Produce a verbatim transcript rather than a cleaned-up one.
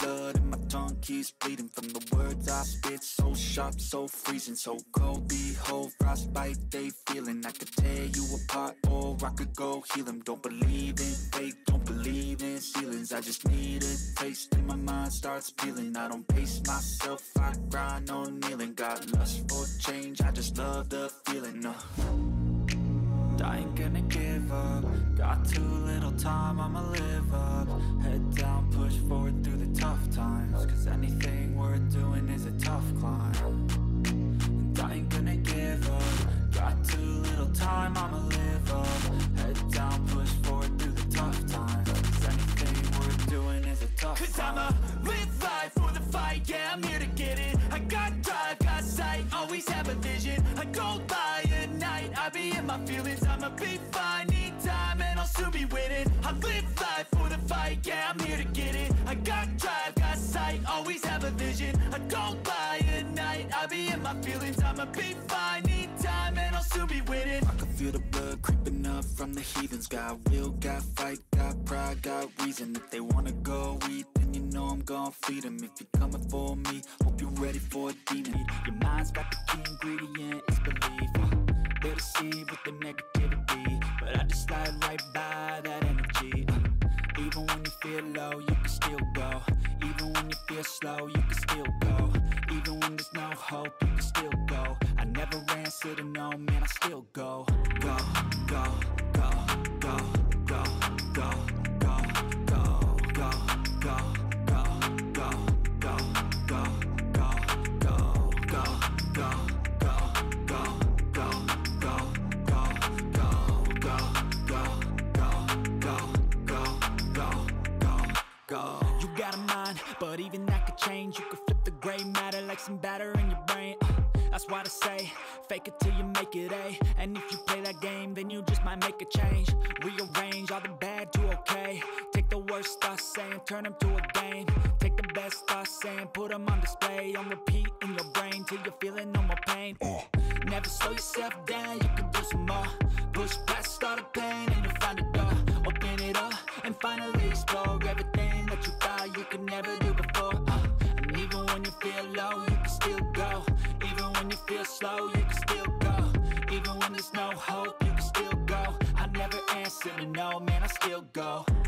blood and my tongue keeps bleeding from the words I spit. So sharp, so freezing, so cold. Behold, frostbite they feeling. I could tear you apart or I could go heal them. Don't believe in fate, don't believe in ceilings. I just need a taste and my mind starts peeling. I don't pace myself, I grind on kneeling. Got lust for change, I just love the feeling. uh. I ain't gonna give up. Got too little time, I'ma live up. Head down, push forward through the tough times. Cause anything worth doing is a tough climb. And I ain't gonna give up. Got too little time, I'ma live up. Head down, push forward through the tough times. Cause anything worth doing is a tough climb. Cause I'ma live life for the fight, yeah, I'm here to get it. I got drive, got sight, always have a vision. I go by at night, I be in my feelings. I'ma be fine, need time, and I'll soon be winning. I live life for the fight, yeah, I'm here to get it. I got drive, got sight, always have a vision. I go by at night, I be in my feelings. I'ma be fine, need time, and I'll soon be winning. I can feel the blood creeping up from the heathens. Got will, got fight, got pride, got reason. If they wanna go eat, then you know I'm gon' feed them. If you're coming for me, hope you're ready for a demon. Your mind's got the key ingredient, it's belief. uh, They'll deceive with the negativity, but I just slide right by that energy. uh, Even when you feel low, you can still go. Even when you feel slow, you can still go. Even when there's no hope, you can still go. I never answer to no, man, I still go. Go, go, go, go, go, go, go, go, go, go, go, go, go, go, go, go, go, go, go. You got a mind, but even that could change. You could flip the gray matter like some batter in your brain. uh, That's why I say, fake it till you make it A. And if you play that game, then you just might make a change. Rearrange all the bad to okay. Take the worst thoughts saying, turn them to a game. Take the best thoughts saying, put them on display. On repeat in your brain till you're feeling no more pain. uh. Never slow yourself down, you can do some more. Push past all the pain and you'll find a door. Open it up and finally explore everything that you thought you could never do before. uh. And even when you feel low, you can still go. Even when you feel slow, you can still go. Even when there's no hope, you can still go. I never answer to no, man, I still go.